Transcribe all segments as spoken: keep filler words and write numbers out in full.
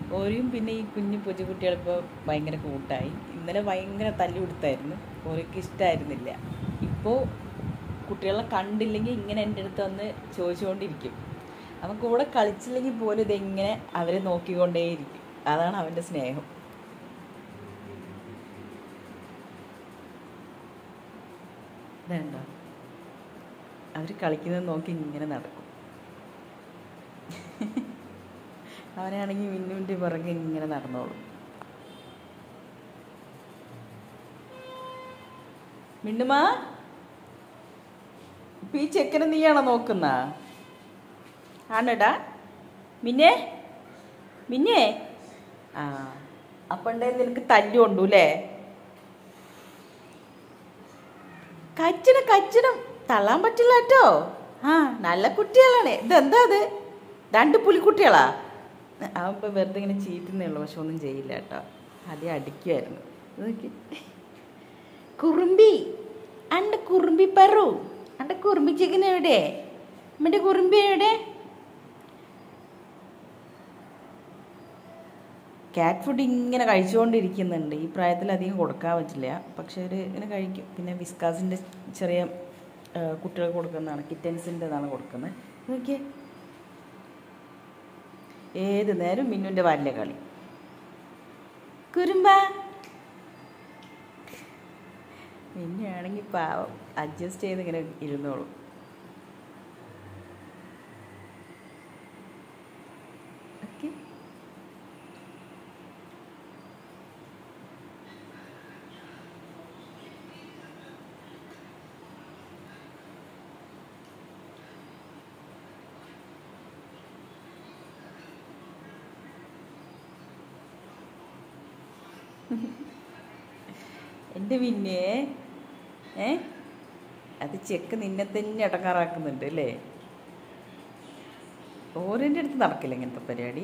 ഓരിയും പിന്നെ ഈ കുഞ്ഞു പൂച്ചക്കുട്ടികളിപ്പോൾ ഭയങ്കര കൂട്ടായി. ഇന്നലെ ഭയങ്കര തല്ലി കൊടുത്തായിരുന്നു, ഓർക്ക് ഇഷ്ടമായിരുന്നില്ല. ഇപ്പോൾ കുട്ടികളെ കണ്ടില്ലെങ്കിൽ ഇങ്ങനെ എൻ്റെ അടുത്ത് വന്ന് ചോദിച്ചുകൊണ്ടിരിക്കും. അവൻ കൂടെ കളിച്ചില്ലെങ്കിൽ പോലും ഇതെങ്ങനെ അവരെ നോക്കിക്കൊണ്ടേയിരിക്കും. അതാണ് അവൻ്റെ സ്നേഹം. ഇതുണ്ടോ, അവർ കളിക്കുന്നത് നോക്കി ഇങ്ങനെ നടക്കും. അവനാണെങ്കിൽ മിന്നുവിൻ്റെ പുറകെ ഇങ്ങനെ നടന്നോളും. മിന്നുമാ, ഇപ്പം ഈ ചെക്കനെ നീയാണോ നോക്കുന്ന? ആണടാ മിന്നെ, മിന്നെ. ആ അപ്പണ്ടേ നിനക്ക് തല്ലു കൊണ്ടു അല്ലേ? കച്ചിടം കച്ചിടം തള്ളാൻ പറ്റില്ല കേട്ടോ. ആ നല്ല കുട്ടികളാണ്. ഇതെന്താ അത്, രണ്ട് പുലിക്കുട്ടികളാ? അവൻ വെറുതെ ഇങ്ങനെ ചീറ്റുന്നേ ഉള്ളൂ, പക്ഷെ ഒന്നും ചെയ്യില്ല കേട്ടോ. ആദ്യം അടിക്കുമായിരുന്നു. നോക്കി കുറുമ്പി, അൻ്റെ കുറുമ്പി പറു, അൻ്റെ കുറുമ്പി ചിക്കൻ എവിടെ? മറ്റേ കുറുമ്പി എവിടെ? ക്യാറ്റ് ഫുഡ് ഇങ്ങനെ കഴിച്ചുകൊണ്ടിരിക്കുന്നുണ്ട്. ഈ പ്രായത്തിൽ അധികം കൊടുക്കാൻ പറ്റില്ല, പക്ഷെ ഒരു ഇങ്ങനെ കഴിക്കും. പിന്നെ വിസ്കാസിൻ്റെ ചെറിയ കുട്ടികൾക്ക് കൊടുക്കുന്നതാണ്, കിറ്റൻസിൻ്റെതാണ് കൊടുക്കുന്നത്. നോക്കിയേ, ഏത് നേരം മിന്നുൻ്റെ വലിയ കളി. കുറുമ്പ മിന്നുവാണെങ്കിൽ പാവം അഡ്ജസ്റ്റ് ചെയ്ത് ഇങ്ങനെ ഇരുന്നോളും. ഓക്കെ, എൻ്റെ പിന്നെ ഏ അത് ചെക്ക് നിന്നെ തന്നെ ഇടങ്ങാറാക്കുന്നുണ്ട് അല്ലേ? ഓരോൻ്റെ അടുത്ത് നടക്കില്ല ഇങ്ങനത്തെ പരിപാടി.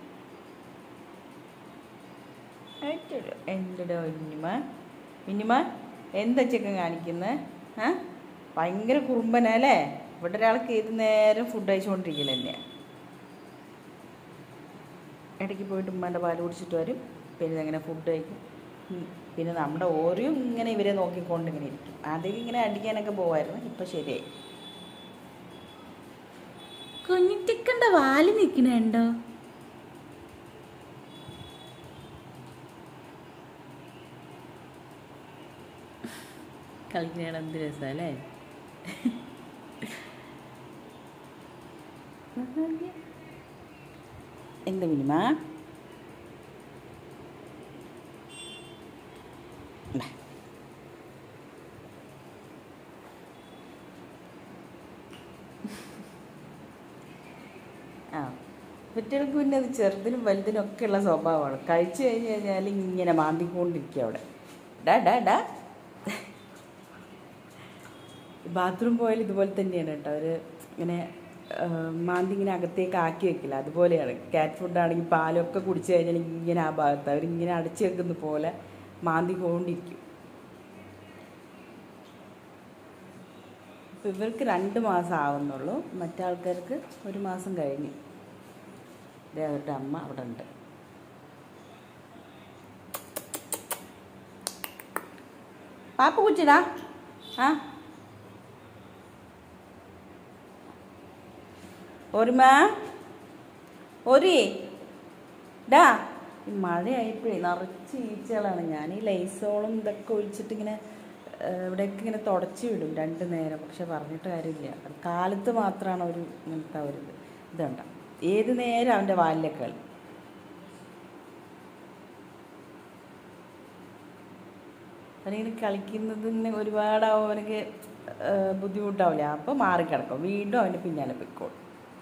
എൻ്റെ മിന്നിമ, മിന്നിമ എന്താ ചെക്കൻ കാണിക്കുന്നത്? ആ ഭയങ്കര കുറുമ്പനല്ലേ? ഇവിടെ ഒരാൾക്ക് ഏത് നേരം ഫുഡ് അയച്ചുകൊണ്ടിരിക്കില്ല തന്നെയാണ്. ഇടയ്ക്ക് പോയിട്ട് ഉമ്മാൻ്റെ പാല് കുടിച്ചിട്ട് വരും, പിന്നെ അങ്ങനെ ഫുഡ് കഴിക്കും. പിന്നെ നമ്മുടെ ഓരോ ഇങ്ങനെ ഇവരെ നോക്കിക്കൊണ്ട് ഇങ്ങനെ ഇരിക്കും. ആദ്യം ഇങ്ങനെ അടിക്കാനൊക്കെ പോവായിരുന്നു, ഇപ്പം ശരിയായി. കുഞ്ഞിട്ടിക്കണ്ട വാല് നിൽക്കണുണ്ടോ? കളിക്കണ എന്ത് രസമല്ലേ? എന്താ മിനിമ? ആ കുട്ടികൾക്ക് പിന്നെ അത് ചെറുതിനും വലുതിനും ഒക്കെ ഉള്ള സ്വഭാവമാണ്. കഴിച്ചു കഴിഞ്ഞ് കഴിഞ്ഞാൽ ഇങ്ങനെ മാന്തിക്കൊണ്ടിരിക്കുക അവിടെ. ഡാ ഡാ ഡാ ബാത്റൂം പോയാൽ ഇതുപോലെ തന്നെയാണ് കേട്ടോ. അവർ ഇങ്ങനെ മാന്തി ഇങ്ങനെ അകത്തേക്ക് ആക്കി വെക്കില്ല, അതുപോലെയാണ്. ക്യാറ്റ് ഫുഡാണെങ്കിൽ പാലൊക്കെ കുടിച്ചു കഴിഞ്ഞാൽ ഇങ്ങനെ ആ ഭാഗത്ത് അവരിങ്ങനെ അടച്ചു വെക്കുന്ന പോലെ മാന്തിക്കൊണ്ടിരിക്കും. ഇപ്പം ഇവർക്ക് രണ്ട് മാസം ആവുന്നുള്ളൂ, മറ്റാൾക്കാർക്ക് ഒരു മാസം കഴിഞ്ഞു. ഇതേ അവരുടെ അമ്മ അവിടെ ഉണ്ട്. പാപ്പ കുച്ചിടാ. ആ ഒരുമ ഒരു ഡാ, ഈ മഴയായിപ്പോഴേ നിറച്ച് ഈച്ചകളാണ്. ഞാൻ ഈ ലൈസോളും ഇതൊക്കെ ഒഴിച്ചിട്ടിങ്ങനെ ഇവിടെയൊക്കെ ഇങ്ങനെ തുടച്ച് വിടും രണ്ട് നേരം, പക്ഷെ പറഞ്ഞിട്ട് കാര്യമില്ല. കാലത്ത് മാത്രമാണ് ഒരു ഇങ്ങനത്തെ ഒരു ഇത് ഇതുണ്ട. ഏത് നേരം അവൻ്റെ വാലിലൊക്കെ കളി. അവനിങ്ങനെ കളിക്കുന്നതിന് ഒരുപാടാവും, അവനക്ക് ബുദ്ധിമുട്ടാവില്ല. അപ്പോൾ മാറിക്കിടക്കും, വീണ്ടും അവൻ്റെ പിന്നാലെ പൊയ്ക്കോളും.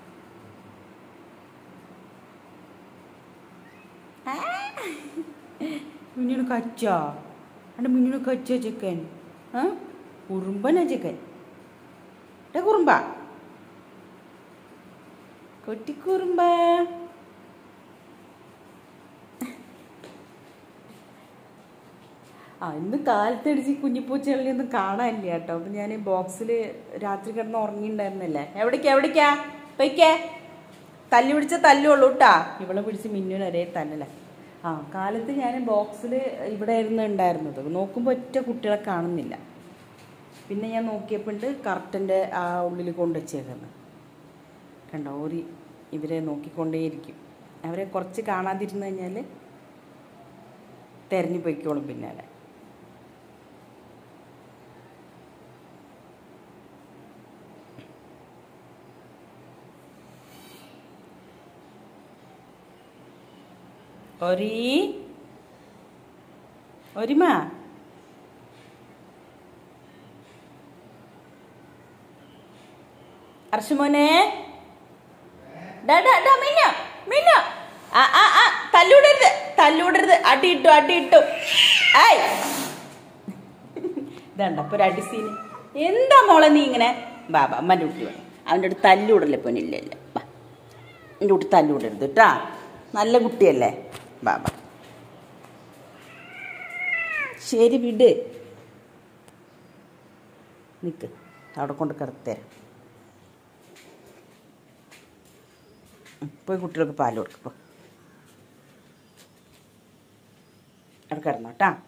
മിന്നിന് കച്ചാ, എൻ്റെ മിന്നിന് കച്ച ചിക്കൻ. ആ കുറുമ്പനാ ചിക്കൻ. ഏ കുറുമ്പ, കൊട്ടിക്കുറുമ്പ. ആ ഇന്ന് കാലത്തടിച്ച് കുഞ്ഞിപ്പൂച്ചകളിലൊന്നും കാണാനില്ല കേട്ടോ. അപ്പം ഞാൻ ബോക്സിൽ രാത്രി കിടന്ന് ഉറങ്ങിയിട്ടുണ്ടായിരുന്നല്ലേ. എവിടേക്കാ എവിടേക്കാ പൊയ്ക്കേ തല്ലി പിടിച്ച തല്ലുള്ളൂ കേട്ടാ. ഇവളെ പിടിച്ച് മിന്നുവിന് ഒരേ തല്ലല. ആ കാലത്ത് ഞാൻ ബോക്സിൽ ഇവിടെ ആയിരുന്നു ഉണ്ടായിരുന്നത്. നോക്കുമ്പോൾ ഒറ്റ കുട്ടികളെ കാണുന്നില്ല. പിന്നെ ഞാൻ നോക്കിയപ്പോൾ ഉണ്ട് കർട്ടൻ്റെ ആ ഉള്ളിൽ കൊണ്ടുവച്ചേക്കുന്നത്. കണ്ടോ, ഓരി ഇവരെ നോക്കിക്കൊണ്ടേയിരിക്കും. അവരെ കുറച്ച് കാണാതിരുന്നു കഴിഞ്ഞാൽ തെരഞ്ഞു പൊയ്ക്കോളും പിന്നാലെ. ഒരി ഒരിമ അർഷുമോനെ മിന്ന മിന്ന ആ ആ ആ തല്ലൂടരുത് തല്ലൂടരുത്. അടിയിട്ടു അടിയിട്ടു. ആയ് ഇതണ്ട അപ്പൊ ഒരു അടിസീന്. എന്താ മോളെ നീ ഇങ്ങനെ? ബാബ അമ്മൻ്റെ കുട്ടി വേണം. അവൻ്റെ അടുത്ത് തല്ലൂടല്ലേ പൊന്നില്ല ഇല്ല. ബാ എൻ്റെ കുട്ടി തല്ലൂടരുത് കേട്ടാ. നല്ല കുട്ടിയല്ലേ ബാബ. ശരി വിട്. നിൽക്ക്, അവിടെ കൊണ്ട് കിടത്തരാം. പോയി കുട്ടികൾക്ക് പാൽ കൊടുക്കും. അവിടെ കിടന്നോട്ടാ.